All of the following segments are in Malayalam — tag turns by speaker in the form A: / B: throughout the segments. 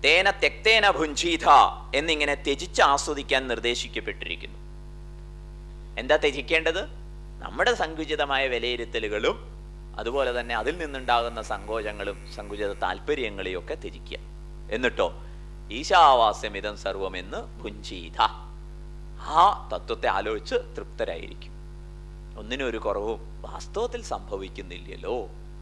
A: തേന തെക്തേന ഭുഞ്ചീത എന്നിങ്ങനെ ത്യജിച്ച് ആസ്വദിക്കാൻ നിർദ്ദേശിക്കപ്പെട്ടിരിക്കുന്നു. എന്താ ത്യജിക്കേണ്ടത്? നമ്മുടെ സങ്കുചിതമായ വിലയിരുത്തലുകളും അതുപോലെ തന്നെ അതിൽ നിന്നുണ്ടാകുന്ന സങ്കോചങ്ങളും സങ്കുചിത താല്പര്യങ്ങളെയും ഒക്കെ ത്യജിക്കുക. എന്നിട്ടോ ഈശാവാസ്യമിതം സർവമെന്ന് ഭുഞ്ചീത, ആ തത്വത്തെ ആലോചിച്ച് തൃപ്തരായിരിക്കും. ഒന്നിനും ഒരു കുറവും വാസ്തവത്തിൽ സംഭവിക്കുന്നില്ലല്ലോ.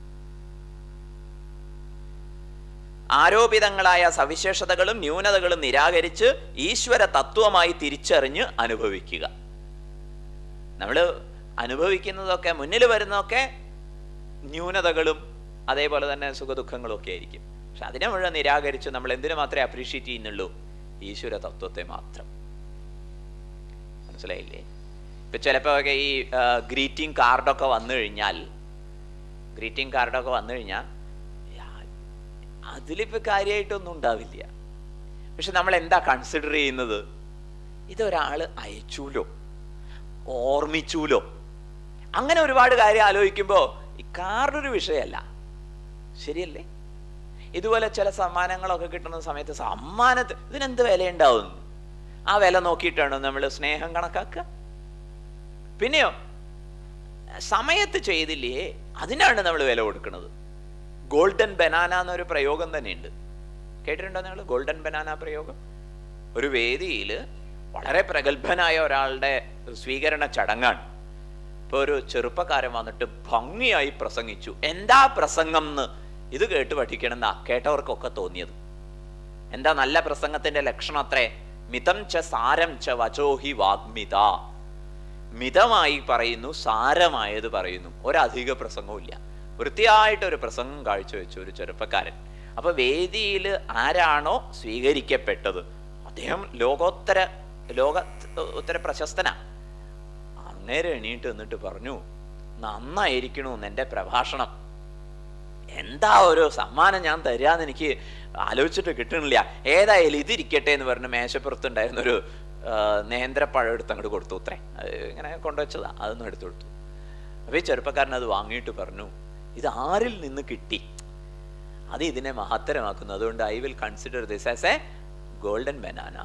A: ആരോപിതങ്ങളായ സവിശേഷതകളും ന്യൂനതകളും നിരാകരിച്ച് ഈശ്വര തത്വമായി തിരിച്ചറിഞ്ഞ് അനുഭവിക്കുക. നമ്മൾ അനുഭവിക്കുന്നതൊക്കെ, മുന്നിൽ വരുന്നതൊക്കെ ന്യൂനതകളും അതേപോലെ തന്നെ സുഖദുഃഖങ്ങളും ഒക്കെ ആയിരിക്കും. പക്ഷെ അതിനെ മുഴുവൻ നിരാകരിച്ച് നമ്മൾ എന്തിനു മാത്രമേ അപ്രീഷിയേറ്റ് ചെയ്യുന്നുള്ളൂ? ഈശ്വര തത്വത്തെ മാത്രം. മനസ്സിലായില്ലേ? ഇപ്പൊ ചിലപ്പോ ഒക്കെ ഈ ഗ്രീറ്റിംഗ് കാർഡൊക്കെ വന്നു കഴിഞ്ഞാൽ അതിലിപ്പോ കാര്യമായിട്ടൊന്നും ഉണ്ടാവില്ല. പക്ഷെ നമ്മൾ എന്താ കൺസിഡർ ചെയ്യുന്നത്? ഇതൊരാള് അയച്ചൂലോ, ഓർമ്മിച്ചൂലോ, അങ്ങനെ ഒരുപാട് കാര്യം ആലോചിക്കുമ്പോ ഈ കാർഡൊരു വിഷയമല്ല. ശരിയല്ലേ? ഇതുപോലെ ചില സമ്മാനങ്ങളൊക്കെ കിട്ടുന്ന സമയത്ത് സമ്മാനത്തിന് ഇതിനെന്ത് വിലയുണ്ടാവും? ആ വില നോക്കിയിട്ടാണോ നമ്മൾ സ്നേഹം കണക്കാക്കുക? പിന്നെയോ സമയത്ത് ചെയ്തില്ലേ, അതിനാണ് നമ്മൾ വില കൊടുക്കുന്നത്. ഗോൾഡൻ ബനാന എന്നൊരു പ്രയോഗം തന്നെയുണ്ട്. കേട്ടിട്ടുണ്ടോ നിങ്ങൾ ഗോൾഡൻ ബനാന പ്രയോഗം? ഒരു വേദിയിൽ വളരെ പ്രഗത്ഭനായ ഒരാളുടെ സ്വീകരണ ചടങ്ങാണ്. ഇപ്പൊ ഒരു ചെറുപ്പക്കാരൻ വന്നിട്ട് ഭംഗിയായി പ്രസംഗിച്ചു. എന്താ പ്രസംഗം എന്ന് ഇത് കേട്ട് പഠിക്കണം എന്നാ കേട്ടവർക്കൊക്കെ തോന്നിയത്. എന്താ നല്ല പ്രസംഗത്തിന്റെ ലക്ഷണം? അത്രേ മിതം ച സാരം ച വചോഹി വാഗ്മിത. മിതമായി പറയുന്നു, സാരമായത് പറയുന്നു, ഒരധിക പ്രസംഗവും ഇല്ല. വൃത്തിയായിട്ടൊരു പ്രസംഗം കാഴ്ചവെച്ചു ഒരു ചെറുപ്പക്കാരൻ. അപ്പൊ വേദിയിൽ ആരാണോ സ്വീകരിക്കപ്പെട്ടത് അദ്ദേഹം ലോകോത്തര പ്രശസ്തനാ. അന്നേരം എണീട്ട് എന്നിട്ട് പറഞ്ഞു, നന്നായിരിക്കണമെന്ന് എൻ്റെ പ്രഭാഷണം, എന്താ ഒരു സമ്മാനം ഞാൻ തരാന്ന് എനിക്ക് ആലോചിച്ചിട്ട് കിട്ടണില്ല, ഏതായാലും ഇതിരിക്കട്ടെ എന്ന് പറഞ്ഞ് മേശപ്പുറത്തുണ്ടായിരുന്നൊരു നേന്ത്രപ്പഴം എടുത്ത് അങ്ങോട്ട് കൊടുത്തു. അത്രേ, ഇങ്ങനെ കൊണ്ടുവച്ചതാ, അതൊന്നും എടുത്തു കൊടുത്തു. അപ്പൊ ഈ ചെറുപ്പക്കാരൻ അത് വാങ്ങിയിട്ട് പറഞ്ഞു, ഇത് ആരിൽ നിന്ന് കിട്ടി? അത് ഇതിനെ മഹത്തരമാക്കുന്നു. അതുകൊണ്ട് I will consider this as a golden banana.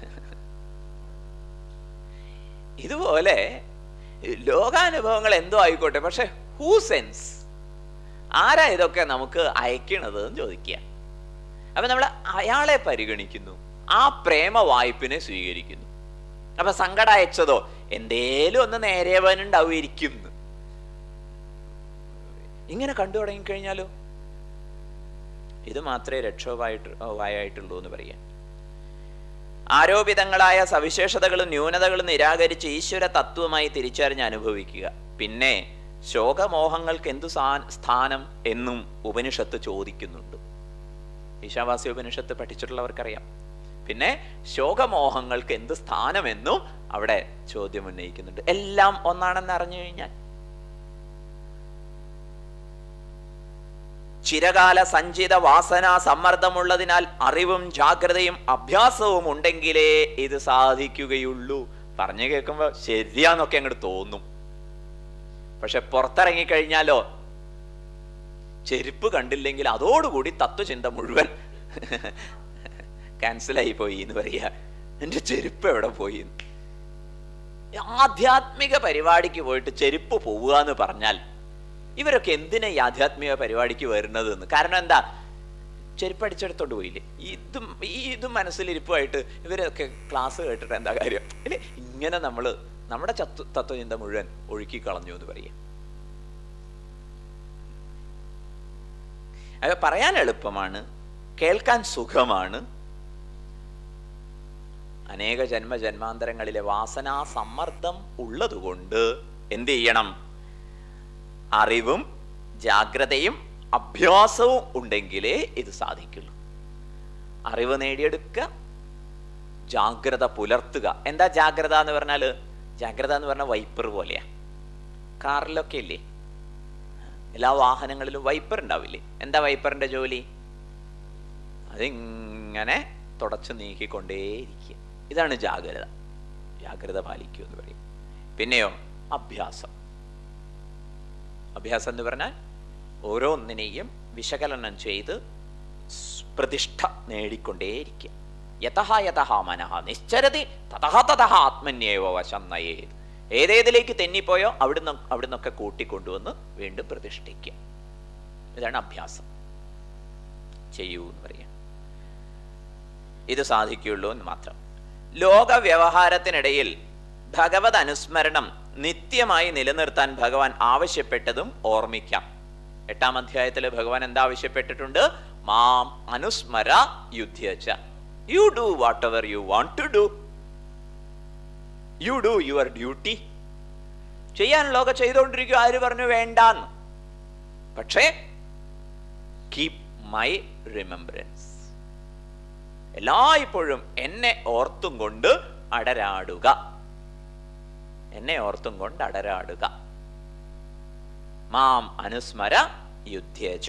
A: ഇതുപോലെ ലോകാനുഭവങ്ങൾ എന്തോ ആയിക്കോട്ടെ, പക്ഷെ ഹൂ സെൻസ്, ആരാ ഇതൊക്കെ നമുക്ക് അയക്കണത് എന്ന് ചോദിക്കുക. അപ്പൊ നമ്മൾ അയാളെ പരിഗണിക്കുന്നു, ആ പ്രേമ വായ്പിനെ സ്വീകരിക്കുന്നു. അപ്പൊ സങ്കടം അയച്ചതോ എന്തേലും ഒന്ന് നേരെവനുണ്ടാവുമായിരിക്കും. ഇങ്ങനെ കണ്ടു തുടങ്ങിക്കഴിഞ്ഞാലോ ഇത് മാത്രമേ രക്ഷോപായിട്ടുള്ളൂ എന്ന് പറയാം. ആരോപിതങ്ങളായ സവിശേഷതകളും ന്യൂനതകളും നിരാകരിച്ച് ഈശ്വര തത്വമായി തിരിച്ചറിഞ്ഞ് അനുഭവിക്കുക. പിന്നെ ശോകമോഹങ്ങൾക്ക് എന്തു സ്ഥാനം എന്നും ഉപനിഷത്ത് ചോദിക്കുന്നുണ്ട്. ഈശാവാസ്യ ഉപനിഷത്ത് പഠിച്ചിട്ടുള്ളവർക്കറിയാം. പിന്നെ ശോകമോഹങ്ങൾക്ക് എന്ത് സ്ഥാനമെന്നും അവിടെ ചോദ്യം ഉന്നയിക്കുന്നുണ്ട്. എല്ലാം ഒന്നാണെന്ന് അറിഞ്ഞു കഴിഞ്ഞാൽ ചിരകാല സഞ്ചിത വാസനാ സമ്മർദ്ദമുള്ളതിനാൽ അറിവും ജാഗ്രതയും അഭ്യാസവും ഉണ്ടെങ്കിലേ ഇത് സാധിക്കുകയുള്ളൂ. പറഞ്ഞു കേൾക്കുമ്പോ ശരിയാന്നൊക്കെ അങ്ങോട്ട് തോന്നും. പക്ഷെ പുറത്തിറങ്ങിക്കഴിഞ്ഞാലോ ചെരുപ്പ് കണ്ടില്ലെങ്കിൽ അതോടുകൂടി തത്വചിന്ത മുഴുവൻ ക്യാൻസലായി പോയി എന്ന് പറയാ. എന്റെ ചെരുപ്പ് എവിടെ പോയി? ആധ്യാത്മിക പരിപാടിക്ക് പോയിട്ട് ചെരുപ്പ് പോവുക എന്ന് പറഞ്ഞാൽ ഇവരൊക്കെ എന്തിനാ ഈ ആധ്യാത്മിക പരിപാടിക്ക് വരുന്നത് എന്ന്. കാരണം എന്താ? ചെരുപ്പ് അടിച്ചെടുത്തോണ്ട് പോയില്ലേ? ഇതും മനസ്സിലിരിപ്പുമായിട്ട് ഇവരൊക്കെ ക്ലാസ് കേട്ടിട്ട് എന്താ കാര്യം? അല്ലെ, ഇങ്ങനെ നമ്മുടെ തത്വചിന്ത മുഴുവൻ ഒഴുക്കി കളഞ്ഞു എന്ന് പറയാം. അത് പറയാൻ എളുപ്പമാണ്, കേൾക്കാൻ സുഖമാണ്. അനേക ജന്മജന്മാന്തരങ്ങളിലെ വാസനാ സമ്മർദ്ദം ഉള്ളതുകൊണ്ട് എന്ത് ചെയ്യണം? അറിവും ജാഗ്രതയും അഭ്യാസവും ഉണ്ടെങ്കിലേ ഇത് സാധിക്കുള്ളൂ. അറിവ് നേടിയെടുക്കുക, ജാഗ്രത പുലർത്തുക. എന്താ ജാഗ്രത എന്ന് പറഞ്ഞാല്? ജാഗ്രത എന്ന് പറഞ്ഞാൽ വൈപ്പർ പോലെയാ. കാറിലൊക്കെ ഇല്ലേ, എല്ലാ വാഹനങ്ങളിലും വൈപ്പർ ഉണ്ടാവില്ലേ? എന്താ വൈപ്പറിന്റെ ജോലി? അതിങ്ങനെ തുടച്ചു നീക്കിക്കൊണ്ടേയിരിക്കുക. ഇതാണ് ജാഗ്രത. ജാഗ്രത പാലിക്കൂ എന്ന് പറയും. പിന്നെയോ അഭ്യാസം. അഭ്യാസം എന്ന് പറഞ്ഞാൽ ഓരോന്നിനെയും വിശകലനം ചെയ്ത് പ്രതിഷ്ഠ നേടിക്കൊണ്ടേയിരിക്കുക. യതഹ യതഹ മനഃ നിശ്ചരതി തതഹ തതഹ ആത്മന്യേവ വശം നയേത്. ഏതേതിലേക്ക് തെന്നിപ്പോയോ അവിടുന്നൊക്കെ കൂട്ടിക്കൊണ്ടുവന്ന് വീണ്ടും പ്രതിഷ്ഠിക്കുക. ഇതാണ് അഭ്യാസം. ചെയ്യൂ എന്ന് പറയാം. ഇത് സാധിക്കുള്ളൂ എന്ന് മാത്രം. ലോക വ്യവഹാരത്തിനിടയിൽ ഭഗവത് അനുസ്മരണം നിത്യമായി നിലനിർത്താൻ ഭഗവാൻ ആവശ്യപ്പെട്ടതും ഓർമ്മിക്കാം. 8-ാം അധ്യായത്തിൽ ഭഗവാൻ എന്താ ആവശ്യപ്പെട്ടിട്ടുണ്ട്? മാം അനുസ്മര യുധ്യച. You do whatever you want to do. You do your duty. ചെയ്യാനുള്ളതൊക്കെ ചെയ്തുകൊണ്ടിരിക്കുക. ആര് പറഞ്ഞു വേണ്ടാന്ന്? പക്ഷേ കീപ് മൈ റിമെമ്പറൻസ്. എല്ലായ്പ്പോഴും എന്നെ ഓർത്തും കൊണ്ട് അടരാടുക. എന്നെ ഓർത്തും കൊണ്ട് അടരാടുക. മാം അനുസ്മര യുധ്യച.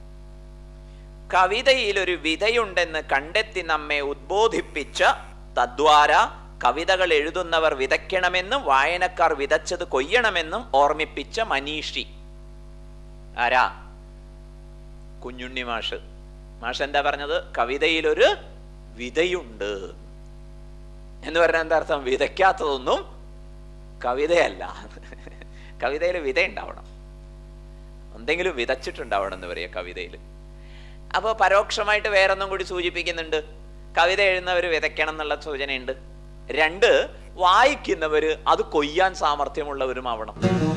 A: കവിതയിൽ ഒരു വിതയുണ്ടെന്ന് കണ്ടെത്തി നമ്മെ ഉദ്ബോധിപ്പിച്ച തദ്വാര കവിതകൾ എഴുതുന്നവർ വിതയ്ക്കണമെന്നും വായനക്കാർ വിതച്ചത് കൊയ്യണമെന്നും ഓർമ്മിപ്പിച്ച മനീഷി ആരാ? കുഞ്ഞുണ്ണി മാഷ്. മാഷ് എന്താ പറഞ്ഞത്? കവിതയിലൊരു വിതയുണ്ട് എന്ന് പറഞ്ഞാൽ എന്താ അർത്ഥം? വിതയ്ക്കാത്തതൊന്നും കവിതയല്ല. കവിതയിൽ വിത ഉണ്ടാവണം, എന്തെങ്കിലും വിതച്ചിട്ടുണ്ടാവണം എന്ന് പറയാ കവിതയിൽ. അപ്പൊ പരോക്ഷമായിട്ട് വേറൊന്നും കൂടി സൂചിപ്പിക്കുന്നുണ്ട്. കവിത എഴുതുന്നവർ വിതയ്ക്കണം എന്നുള്ള സൂചനയുണ്ട്. 2, വായിക്കുന്നവര് അത് കൊയ്യാൻ സാമർഥ്യമുള്ളവരും ആവണം.